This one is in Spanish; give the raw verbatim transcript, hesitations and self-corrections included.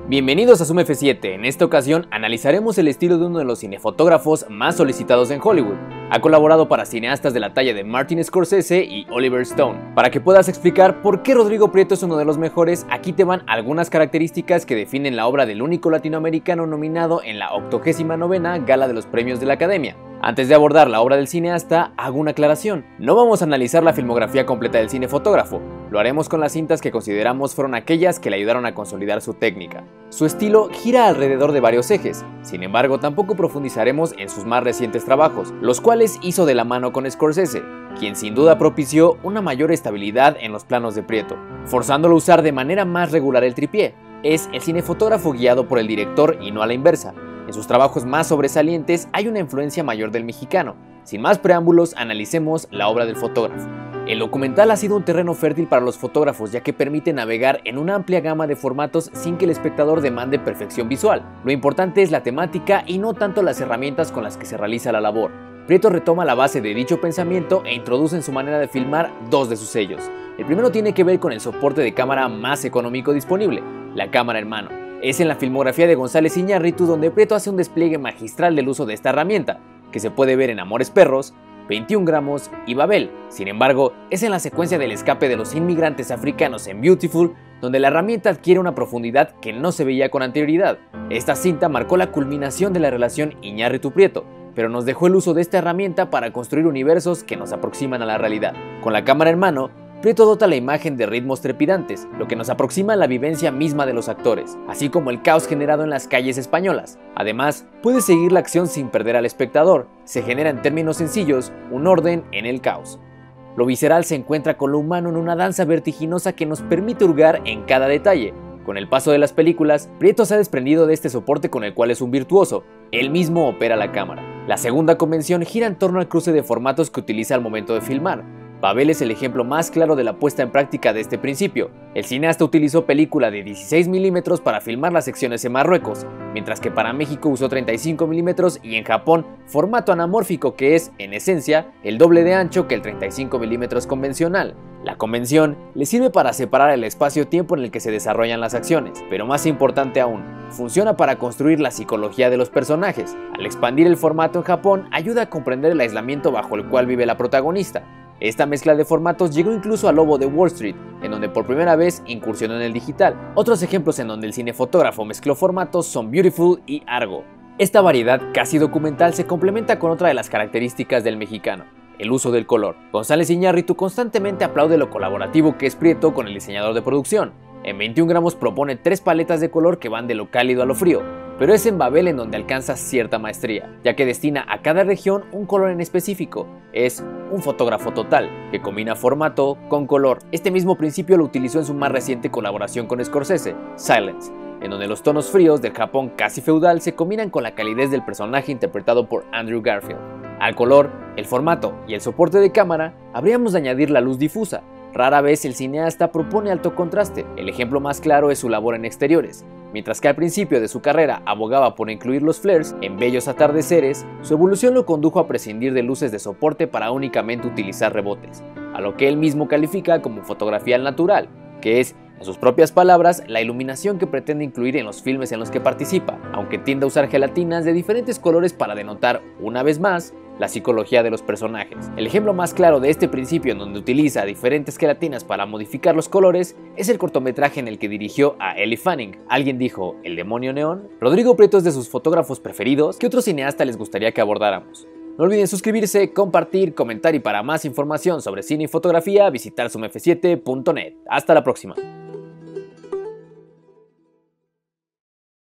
Bienvenidos a Zoom F siete, en esta ocasión analizaremos el estilo de uno de los cinefotógrafos más solicitados en Hollywood. Ha colaborado para cineastas de la talla de Martin Scorsese y Oliver Stone. Para que puedas explicar por qué Rodrigo Prieto es uno de los mejores, aquí te van algunas características que definen la obra del único latinoamericano nominado en la octogésima novena Gala de los Premios de la Academia. Antes de abordar la obra del cineasta, hago una aclaración. No vamos a analizar la filmografía completa del cinefotógrafo, lo haremos con las cintas que consideramos fueron aquellas que le ayudaron a consolidar su técnica. Su estilo gira alrededor de varios ejes, sin embargo tampoco profundizaremos en sus más recientes trabajos, los cuales hizo de la mano con Scorsese, quien sin duda propició una mayor estabilidad en los planos de Prieto, forzándolo a usar de manera más regular el tripié. Es el cinefotógrafo guiado por el director y no a la inversa. En sus trabajos más sobresalientes hay una influencia mayor del mexicano. Sin más preámbulos, analicemos la obra del fotógrafo. El documental ha sido un terreno fértil para los fotógrafos, ya que permite navegar en una amplia gama de formatos sin que el espectador demande perfección visual. Lo importante es la temática y no tanto las herramientas con las que se realiza la labor. Prieto retoma la base de dicho pensamiento e introduce en su manera de filmar dos de sus sellos. El primero tiene que ver con el soporte de cámara más económico disponible, la cámara en mano. Es en la filmografía de González Iñárritu donde Prieto hace un despliegue magistral del uso de esta herramienta, que se puede ver en Amores Perros, veintiún gramos y Babel. Sin embargo, es en la secuencia del escape de los inmigrantes africanos en Beautiful donde la herramienta adquiere una profundidad que no se veía con anterioridad. Esta cinta marcó la culminación de la relación Iñárritu-Prieto, pero nos dejó el uso de esta herramienta para construir universos que nos aproximan a la realidad. Con la cámara en mano, Prieto dota la imagen de ritmos trepidantes, lo que nos aproxima a la vivencia misma de los actores, así como el caos generado en las calles españolas. Además, puede seguir la acción sin perder al espectador. Se genera en términos sencillos un orden en el caos. Lo visceral se encuentra con lo humano en una danza vertiginosa que nos permite hurgar en cada detalle. Con el paso de las películas, Prieto se ha desprendido de este soporte con el cual es un virtuoso. Él mismo opera la cámara. La segunda convención gira en torno al cruce de formatos que utiliza al momento de filmar. Babel es el ejemplo más claro de la puesta en práctica de este principio. El cineasta utilizó película de dieciséis milímetros para filmar las secciones en Marruecos, mientras que para México usó treinta y cinco milímetros y en Japón formato anamórfico, que es, en esencia, el doble de ancho que el treinta y cinco milímetros convencional. La convención le sirve para separar el espacio-tiempo en el que se desarrollan las acciones, pero más importante aún, funciona para construir la psicología de los personajes. Al expandir el formato en Japón, ayuda a comprender el aislamiento bajo el cual vive la protagonista. Esta mezcla de formatos llegó incluso a Lobo de Wall Street, en donde por primera vez incursionó en el digital. Otros ejemplos en donde el cinefotógrafo mezcló formatos son Beautiful y Argo. Esta variedad casi documental se complementa con otra de las características del mexicano, el uso del color. González Iñárritu constantemente aplaude lo colaborativo que es Prieto con el diseñador de producción. En veintiún gramos propone tres paletas de color que van de lo cálido a lo frío, pero es en Babel en donde alcanza cierta maestría, ya que destina a cada región un color en específico. Es un fotógrafo total, que combina formato con color. Este mismo principio lo utilizó en su más reciente colaboración con Scorsese, Silence, en donde los tonos fríos del Japón casi feudal se combinan con la calidez del personaje interpretado por Andrew Garfield. Al color, el formato y el soporte de cámara, habríamos de añadir la luz difusa. Rara vez el cineasta propone alto contraste. El ejemplo más claro es su labor en exteriores. Mientras que al principio de su carrera abogaba por incluir los flares en bellos atardeceres, su evolución lo condujo a prescindir de luces de soporte para únicamente utilizar rebotes, a lo que él mismo califica como fotografía al natural, que es, en sus propias palabras, la iluminación que pretende incluir en los filmes en los que participa, aunque tiende a usar gelatinas de diferentes colores para denotar, una vez más, la psicología de los personajes. El ejemplo más claro de este principio en donde utiliza diferentes gelatinas para modificar los colores es el cortometraje en el que dirigió a Elle Fanning. ¿Alguien dijo el demonio neón? Rodrigo Prieto es de sus fotógrafos preferidos. ¿Qué otro cineasta les gustaría que abordáramos? No olviden suscribirse, compartir, comentar y para más información sobre cine y fotografía visitar zoom f siete punto net. Hasta la próxima.